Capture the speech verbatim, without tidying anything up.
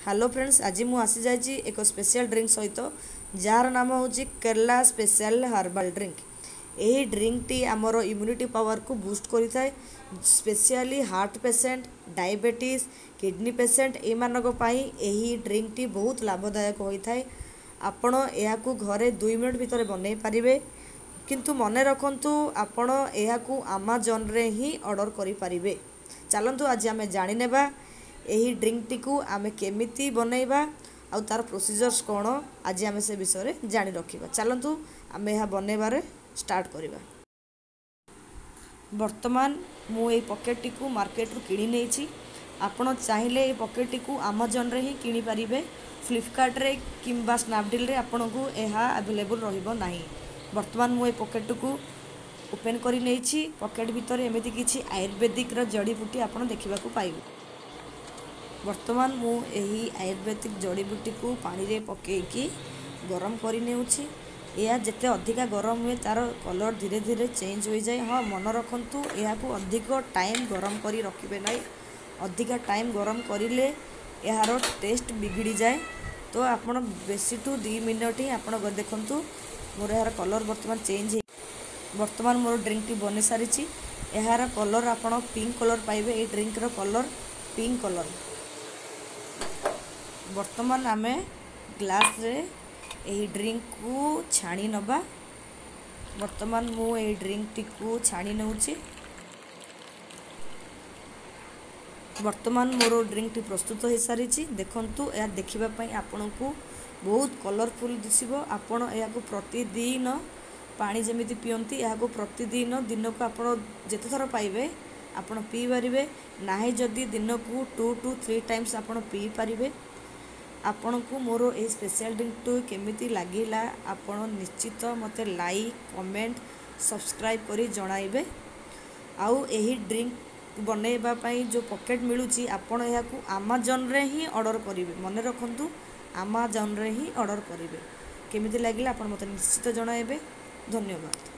Hello friends, आज मु आसी जाइए एक स्पेशल ड्रिंक सहित जार नाम हूँ केरला स्पेशल हर्बल ड्रिंक। यही ड्रिंक टी आमर इम्यूनिटी पावर को बूस्ट करिଥାଏ। Specially heart patient, diabetes, kidney patient एमानक यही ड्रिंक टी बहुत लाभदायक होता है। आपण यह घरे दुई मिनट भितर बनई पारे, किंतु मन रखु आपण यह आमाजन रे ही ऑर्डर करें। चलतु आज आम जाने यही ड्रिंक टी को आमे केमिति बनैबा आ तार प्रोसीजर्स कौन, आज आमे से विषय जानी रखिबा। चलतु आमे यह बनैबारे स्टार्ट करिबा। वर्तमान मु ए पॉकेट टी को मार्केट रु किनी नेछि। आपण चाहिले ए पॉकेट टी को अमेज़न रे ही किनी पारिबे। फ्लिपकार्ट रे किंबा स्नैपडील रे आपण को एहा अवेलेबल रहिबो नाही। वर्तमान मु ए पॉकेट को ओपन करि नेछि। पॉकेट भीतर एमिति किछि आयुर्वेदिक र जड़ी बूटी आपण देखिबा को पाइबे। वर्तमान मु यही आयुर्वेदिक जड़ी बूटी को पानी रे पकेकी गरम करि नेउछि। या जिते अधिका गरम हुए तार कलर धीरे धीरे चेंज हो जाए। हाँ, मन रखु या अधिक टाइम गरम करी रखिबे नहीं। अधिका टाइम गरम करिले यार टेस्ट बिगड़ी जाए। तो आपण बेसी टू दी मिनट ही आपण देखंतु मोर यार कलर वर्तमान चेंज। वर्तमान मोर ड्रिंक टी बनी सारी। यार कलर आपण पिंक कलर पाइबे। ए ड्रिंक रो कलर पिंक कलर। वर्तमान आमे ग्लास रे यही ड्रिंक को छाणी नबा। वर्तमान मु यही ड्रिंक टी को छाणी नउछि। वर्तमान मोर ड्रिंक टी प्रस्तुत हो सारी। देखंतु या देखिबा पई आपन को बहुत कलरफुल दिसिबो। आपण या को प्रतिदिन पानी जेमिति पियंती या को प्रतिदिन दिन को आपण जेते थर पाइबे आपण पी पारिबे। नाही जदी दिन को टू टू थ्री टाइम्स आपण पी पारिबे। आपण को मोर ए स्पेशल ड्रिंक टू केमिति लागिला आपण निश्चित मते लाइक, कमेंट, सब्सक्राइब करी जणाइबे। आउ एही ड्रिंक बनैबा पई जो पॉकेट मिलुची आपण एहा को अमेज़न रे ही ऑर्डर करिवे। मन रखंतु अमेज़न रे ही ऑर्डर करिवे। केमिति लागिला आपण मते निश्चित जणाइबे। धन्यवाद।